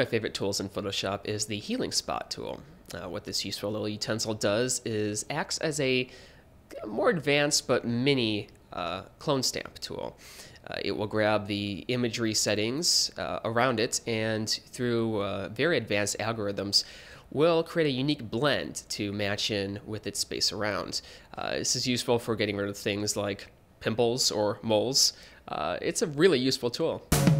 my favorite tools in Photoshop is the Healing Spot tool. What this useful little utensil does is acts as a more advanced but mini clone stamp tool. It will grab the imagery settings around it and through very advanced algorithms will create a unique blend to match in with its space around. This is useful for getting rid of things like pimples or moles. It's a really useful tool.